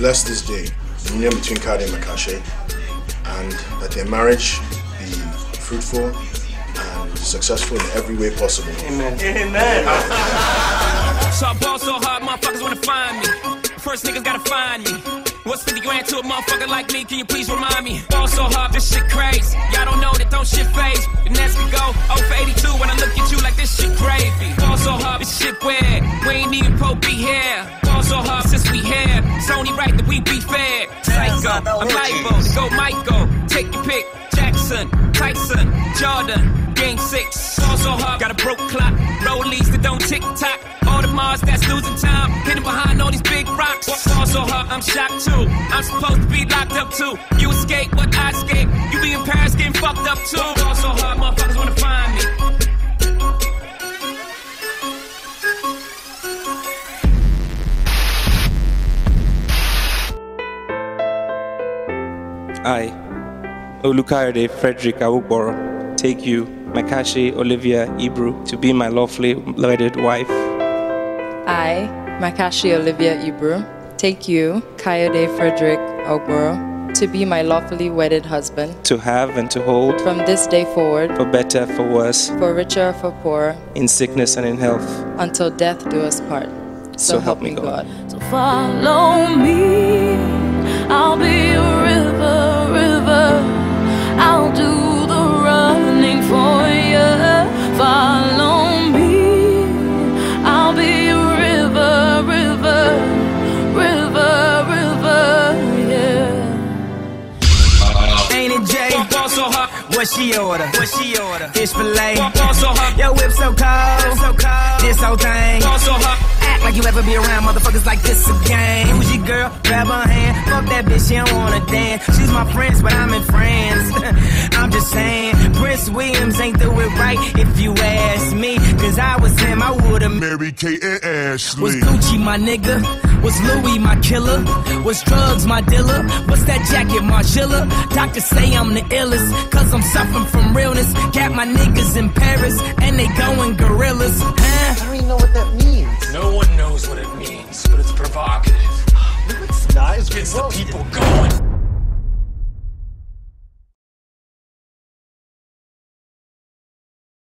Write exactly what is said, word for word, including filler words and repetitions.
bless this day, the union between Kayode and Makashe, and that their marriage be fruitful and successful in every way possible. Amen. Amen. So I ball so hard, motherfuckers wanna find me. First niggas gotta find me. What's fifty grand to a motherfucker like me? Can you please remind me? Ball so hard, this shit crazy. Y'all don't know that don't shit phase. The next we go oh for eighty-two when I look at you like this shit gravy. Ball so hard, this shit weird. We ain't even pro be here. Ball so hard since we here. It's only right that we be fair. Psycho, I'm liable to go Michael. Take your pick. Jackson, Tyson, Jordan, game six. Ball so hard, got a broke clock. Rollies that don't tick tock. All the Mars that's losing time, hidden behind all these big rocks. Ball so hard, I'm shocked too. I'm supposed to be locked up too. You escape, but I escape. You be in Paris getting fucked up too. Ball so hard, motherfuckers wanna find me. I, Olukayode Frederick Awugboro, take you, Makashe Olivia Ibru, to be my lawfully wedded wife. I, Makashe Olivia Ibru, take you, Kayode Frederick Awugboro, to be my lawfully wedded husband, to have and to hold, from this day forward, for better, for worse, for richer, for poorer, in sickness and in health, until death do us part. So, so help me God. God. So follow me, I'll be a river, river, I'll do the running for you. Follow me, I'll be a river, river, river, river, yeah. Ain't it Jay? Ball so hot. What she order? What she order? Fish fillet. Ball so hot. Yo, whip so cold. So cold. This whole thing. Ball so hot. Act like you ever be around motherfuckers like this again. Who's your girl? Grab her hand. Fuck that bitch, she don't wanna dance. She's my friends, but I'm in France. I'm just saying, Prince Williams ain't do it right if you ask me. Cause I was him, I would've married Kate and Ashley. Was Gucci my nigga? Was Louis my killer? Was drugs my dealer? What's that jacket, Margilla? Doctors say I'm the illest, cause I'm suffering from realness. Got my niggas in Paris, and they going gorillas. Huh? I don't even know what that means. No one knows what it means, but it's provocative. It's not. It's Gets the people going.